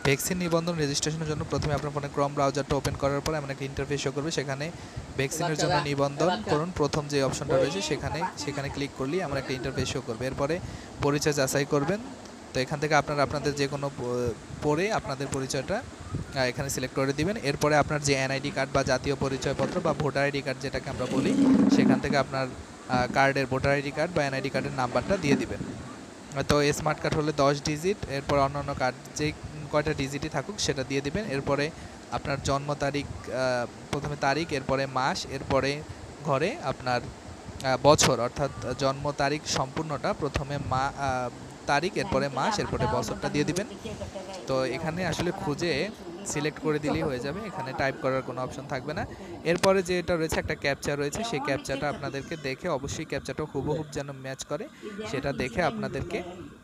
Vaccine নিবন্ধন রেজিস্ট্রেশনের জন্য প্রথমে আপনার ফোনে ক্রোম ব্রাউজারটা ওপেন করার পর এমন একটা ইন্টারফেস শো করবে, সেখানে ভ্যাকসিনের জন্য নিবন্ধন করুন প্রথম যে অপশনটা রয়েছে সেখানে ক্লিক করলেই আমার একটা ইন্টারফেস শো করবে। এরপরে পরিচয় যাচাই করবেন। তো এখান থেকে আপনাদের যে কোনো পরে আপনাদের পরিচয়টা এখানে সিলেক্ট করে দিবেন। এরপরে আপনার যে এনআইডি কার্ড বা জাতীয় পরিচয়পত্র বা ভোটার আইডি কার্ড যেটাকে আমরা বলি, সেখান থেকে আপনার কার্ডের ভোটার আইডি কার্ড বা এনআইডি কার্ডের নাম্বারটা দিয়ে দিবেন। তো স্মার্ট কার্ড হলে 10 ডিজিট, এরপর অন্যান্য কার্ড যে কয়টা ডিজিটই থাকুক সেটা দিয়ে দিবেন। এরপরে আপনার জন্ম তারিখ, প্রথমে তারিখ, এরপরে মাস, এরপরে ঘরে আপনার বছর, অর্থাৎ জন্ম তারিখ সম্পূর্ণটা প্রথমে তারিখ, এরপরে মাস, এরপরে বছরটা দিয়ে দিবেন। তো এখানে আসলে খুঁজে সিলেক্ট করে দিলেই হয়ে যাবে, এখানে টাইপ করার কোনো অপশন থাকবে না। এরপরে যে এটা রয়েছে একটা ক্যাপচা রয়েছে, সেই ক্যাপচাটা আপনাদেরকে দেখে অবশ্যই ক্যাপচাটা হুবহুব যেন ম্যাচ করে সেটা দেখে আপনাদেরকে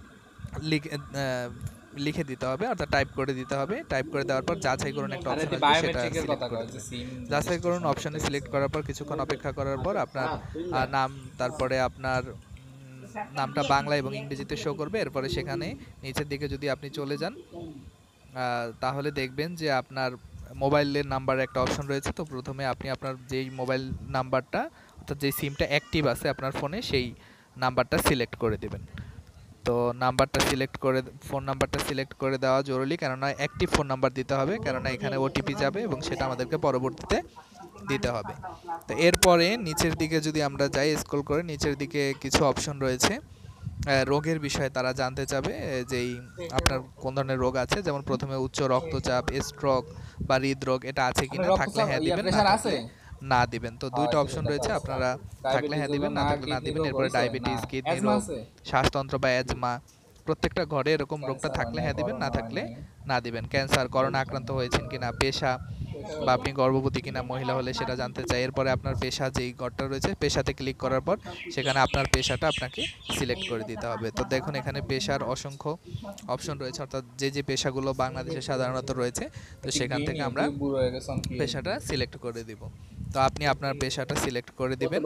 লিখে দিতে হবে, অর্থাৎ টাইপ করে দিতে হবে। টাইপ করে দেওয়ার পর যাচাই করুন একটা অপশন আসবে, সেটা সিলেক্ট করে দিবেন। যাচাই করুন অপশনে সিলেক্ট করার পর কিছুক্ষণ অপেক্ষা করার পর আপনার নাম, তারপরে আপনার নামটা বাংলা এবং ইংরেজিতে শো করবে। এরপরে সেখানে নিচের দিকে যদি আপনি চলে যান তাহলে দেখবেন যে আপনার মোবাইলের নাম্বার একটা অপশন রয়েছে। তো প্রথমে আপনি আপনার যেই মোবাইল নাম্বারটা, অর্থাৎ যেই সিমটা অ্যাক্টিভ আছে আপনার ফোনে, সেই নাম্বারটা সিলেক্ট করে দেবেন। তো ফোন নাম্বারটা সিলেক্ট করে দেওয়া জরুরি, কেননা অ্যাক্টিভ ফোন নাম্বার দিতে হবে, কেননা এখানে ওটিপি যাবে এবং সেটা আমাদেরকে পরবর্তীতে দিতে হবে। তো এরপরে নিচের দিকে যদি আমরা যাই, স্ক্রল করে নিচের দিকে কিছু অপশন রয়েছে রোগের বিষয়ে তারা জানতে চাবে, যেই আপনার কোন ধরনের রোগ আছে, যেমন প্রথমে উচ্চ রক্তচাপ, স্ট্রোক বা হৃদরোগ, এটা আছে কিনা, থাকলে হ্যাঁ দিবেন, না থাকলে না দিবেন। তো দুইটা অপশন রয়েছে, আপনারা থাকলে হ্যাঁ দিবেন, না থাকলে না দিবেন। এরপরে ডায়াবেটিস, কিডনি রোগ, শ্বাসতন্ত্র বা অ্যাজমা, প্রত্যেকটা ঘরে এরকম রোগটা থাকলে হ্যাঁ দিবেন, না থাকলে না দিবেন। ক্যান্সার, করোনা আক্রান্ত হয়েছেন কিনা, পেশা বা আপনি গর্ভবতী কিনা, মহিলা হলে সেটা জানতে চাই। এরপরে আপনার পেশা যেই ঘরটা রয়েছে, পেশাতে ক্লিক করার পর সেখানে আপনার পেশাটা আপনাকে সিলেক্ট করে দিতে হবে। তো দেখুন এখানে পেশার অসংখ্য অপশন রয়েছে, অর্থাৎ যে পেশাগুলো বাংলাদেশে সাধারণত রয়েছে, তো সেখান থেকে আমরা পেশাটা সিলেক্ট করে দিব। তো আপনি আপনার পেশাটা সিলেক্ট করে দিবেন।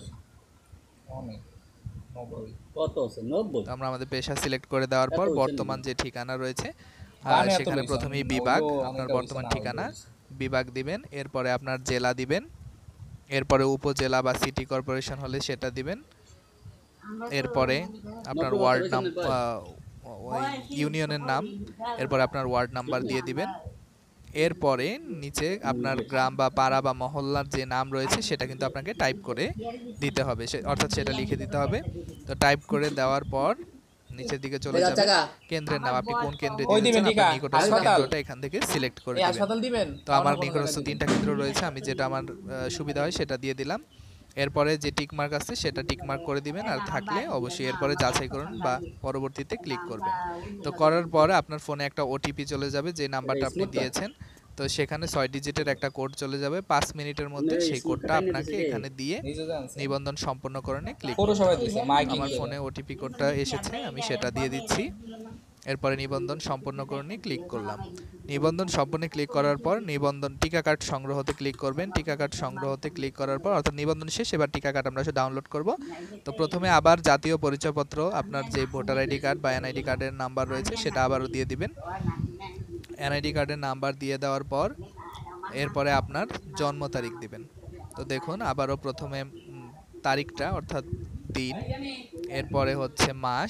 তো আমরা আমাদের পেশা সিলেক্ট করে দেওয়ার পর বর্তমান যে ঠিকানা রয়েছে সেখানে প্রথমেই বিভাগ, আপনার বর্তমান ঠিকানা বিভাগ দিবেন। এরপরে আপনার জেলা দিবেন, এরপরে উপজেলা বা সিটি কর্পোরেশন হলে সেটা দিবেন। এরপরে আপনার ওয়ার্ড নাম, ওই ইউনিয়নের নাম, এরপরে আপনার ওয়ার্ড নাম্বার দিয়ে দিবেন। এরপরে নিচে আপনার গ্রাম বা পাড়া বা মহল্লার যে নাম রয়েছে সেটা কিন্তু আপনাকে টাইপ করে দিতে হবে, অর্থাৎ সেটা লিখে দিতে হবে। তো টাইপ করে দেওয়ার পর নিচের দিকে চলে যাবে কেন্দ্রের নাম, আপনি কোন কেন্দ্রে দিতে চান, আপনার নিকটস্থ কেন্দ্রটা এখান থেকে সিলেক্ট করে দিবেন। তো আমার নিকটস্থ 3টা কেন্দ্র রয়েছে, আমি যেটা আমার সুবিধা হয় সেটা দিয়ে দিলাম। এরপরে যে টিক মার্ক আছে সেটা টিক মার্ক করে দিবেন, আর থাকলে অবশ্যই এরপরে যাচাই করুন বা পরবর্তীতে ক্লিক করবেন। তো করার পরে আপনার ফোনে একটা ওটিপি চলে যাবে, যে নাম্বারটা আপনি দিয়েছেন। তো সেখানে 6 ডিজিটের একটা কোড চলে যাবে, 5 মিনিটের মধ্যে সেই কোডটা আপনাকে এখানে দিয়ে নিবন্ধন সম্পূর্ণকরণে ক্লিক করতে হবে। আমার ফোনে ওটিপি কোডটা এসেছে, আমি সেটা দিয়ে দিচ্ছি। এরপরে নিবন্ধন সম্পূর্ণকরণে ক্লিক করলাম। নিবন্ধন সম্পূর্ণে ক্লিক করার পর নিবন্ধন টিকা কার্ড সংগ্রহতে ক্লিক করবেন। টিকা কার্ড সংগ্রহতে ক্লিক করার পর, অর্থাৎ নিবন্ধন শেষ, এবার টিকা কার্ড আমরা ডাউনলোড করব। তো প্রথমে আবার জাতীয় পরিচয়পত্র, আপনার যে ভোটার আইডি কার্ড বা এনআইডি কার্ডের নাম্বার রয়েছে সেটা আবারও দিয়ে দিবেন। এনআইডি কার্ডের নাম্বার দিয়ে দেওয়ার পর এরপরে আপনার জন্ম তারিখ দিবেন। তো দেখুন আবারও প্রথমে তারিখটা, অর্থাৎ দিন, এরপরে হচ্ছে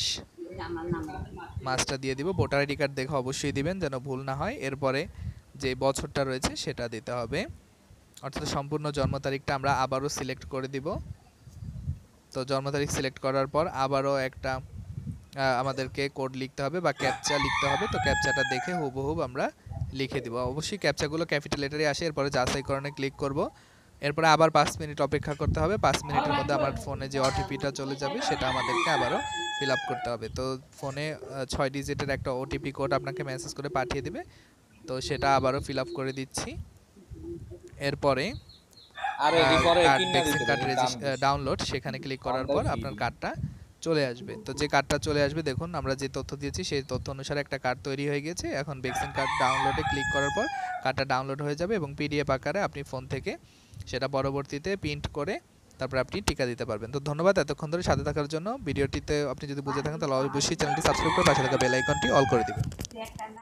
মাসটা দিয়ে দিব। ভোটার আইডি কার্ড দেখে অবশ্যই দিবেন যেন ভুল না হয়। এরপরে যে বছরটা রয়েছে সেটা দিতে হবে, অর্থাৎ সম্পূর্ণ জন্ম তারিখটা আমরা আবারও সিলেক্ট করে দিব। তো জন্ম তারিখ সিলেক্ট করার পর আবারও একটা আমাদেরকে কোড লিখতে হবে বা ক্যাপচা লিখতে হবে। তো ক্যাপচাটা দেখে হুবহুব আমরা লিখে দিব। অবশ্যই ক্যাপচাগুলো ক্যাপিটাল লেটারে আসে। এরপরে যাচাইকরণে ক্লিক করব। এরপরে আবার 5 মিনিট অপেক্ষা করতে হবে। 5 মিনিটের মধ্যে আমার ফোনে যে ওটিপিটা চলে যাবে সেটা আমাদেরকে আবারও ফিল আপ করতে হবে। তো ফোনে 6 ডিজিটের একটা ওটিপি কোড আপনাকে মেসেজ করে পাঠিয়ে দিবে, তো সেটা আবারও ফিল আপ করে দিচ্ছি। এরপরে কার্ড ডাউনলোড, সেখানে ক্লিক করার পর আপনার কার্ডটা চলে আসবে। তো যে কার্ডটা চলে আসবে, দেখুন আমরা যে তথ্য দিয়েছি সেই তথ্য অনুসারে একটা কার্ড তৈরি হয়ে গেছে। এখন ভ্যাকসিন কার্ড ডাউনলোডে ক্লিক করার পর কার্ডটা ডাউনলোড হয়ে যাবে এবং পিডিএফ আকারে আপনি ফোন থেকে সেটা পরবর্তীতে প্রিন্ট করে তারপর আপনি টিকা দিতে পারবেন। তো ধন্যবাদ এতক্ষণ ধরে সাথে থাকার জন্য। ভিডিওটিতে আপনি যদি বুঝে থাকেন তাহলে অবশ্যই চ্যানেলটি সাবস্ক্রাইব করে পাশে থাকা বেল আইকনটি অল করে দিবেন।